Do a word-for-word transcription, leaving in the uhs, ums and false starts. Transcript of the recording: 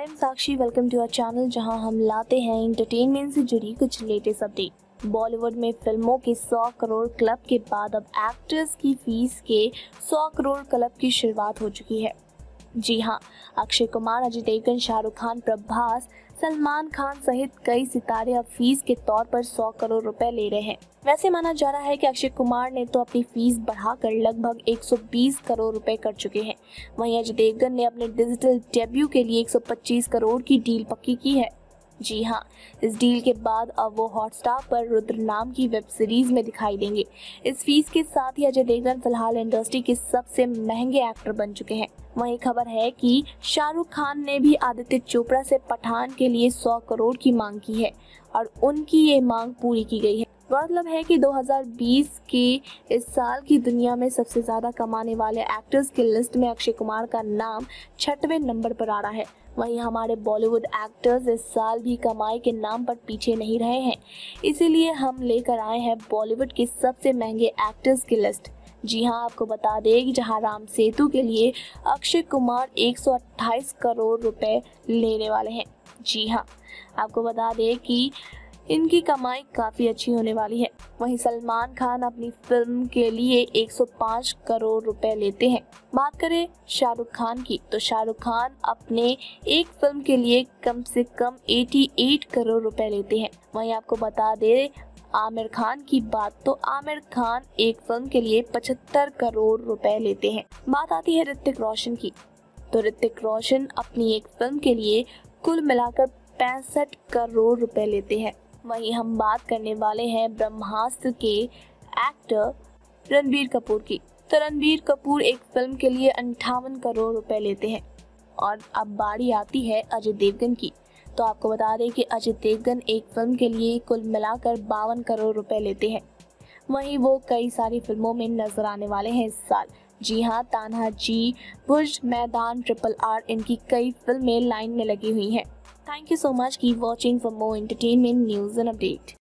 I am Sakshi, welcome to our channel जहां हम लाते हैं एंटरटेनमेंट से जुड़ी कुछ लेटेस्ट अपडेट। बॉलीवुड में फिल्मों के सौ करोड़ क्लब के बाद अब एक्टर्स की फीस के सौ करोड़ क्लब की शुरुआत हो चुकी है। जी हां, अक्षय कुमार, अजय देवगन, शाहरुख खान, प्रभास, सलमान खान सहित कई सितारे अब फीस के तौर पर सौ करोड़ रुपए ले रहे हैं। वैसे माना जा रहा है कि अक्षय कुमार ने तो अपनी फीस बढ़ाकर लगभग एक सौ बीस करोड़ रुपए कर चुके हैं। वहीं अजय देवगन ने अपने डिजिटल डेब्यू के लिए एक सौ पच्चीस करोड़ की डील पक्की की है। जी हाँ, इस डील के बाद अब वो हॉटस्टार पर रुद्र नाम की वेब सीरीज में दिखाई देंगे। इस फीस के साथ ही अजय देवगन फिलहाल इंडस्ट्री के सबसे महंगे एक्टर बन चुके हैं। वहीं खबर है कि शाहरुख खान ने भी आदित्य चोपड़ा से पठान के लिए सौ करोड़ की मांग की है और उनकी ये मांग पूरी की गई है। मतलब है कि दो हज़ार बीस के इस साल की दुनिया में सबसे ज्यादा कमाने वाले एक्टर्स की लिस्ट में अक्षय कुमार का नाम छठवें नंबर पर आ रहा है। वहीं हमारे बॉलीवुड एक्टर्स इस साल भी कमाई के नाम पर पीछे नहीं रहे हैं, इसीलिए हम लेकर आए हैं बॉलीवुड के सबसे महंगे एक्टर्स की लिस्ट। जी हाँ, आपको बता दें कि जहां राम सेतु के लिए अक्षय कुमार एक सौ अट्ठाईस करोड़ रुपए लेने वाले हैं। जी हाँ, आपको बता दें कि इनकी कमाई काफ़ी अच्छी होने वाली है। वहीं सलमान खान अपनी फिल्म के लिए एक सौ पाँच करोड़ रुपए लेते हैं। बात करें शाहरुख खान की, तो शाहरुख खान अपने एक फिल्म के लिए कम से कम अठासी करोड़ रुपए लेते हैं। वहीं आपको बता दें आमिर खान की बात, तो आमिर खान एक फिल्म के लिए पचहत्तर करोड़ रुपए लेते हैं। बात आती है ऋतिक रोशन की, तो ऋतिक रोशन अपनी एक फिल्म के लिए कुल मिलाकर पैंसठ करोड़ रुपए लेते हैं। वहीं हम बात करने वाले हैं ब्रह्मास्त्र के एक्टर रणबीर कपूर की, तो रणबीर कपूर एक फिल्म के लिए अंठावन करोड़ रुपए लेते हैं। और अब बारी आती है अजय देवगन की, तो आपको बता दें कि अजय देवगन एक फिल्म के लिए कुल मिलाकर बावन करोड़ रुपए लेते हैं। वहीं वो कई सारी फिल्मों में नजर आने वाले हैं इस साल। जी हाँ, तान्हाजी, भुज, मैदान, ट्रिपल आर, इनकी कई फिल्में लाइन में लगी हुई हैं। Thank you so much. Keep watching for more entertainment news and update.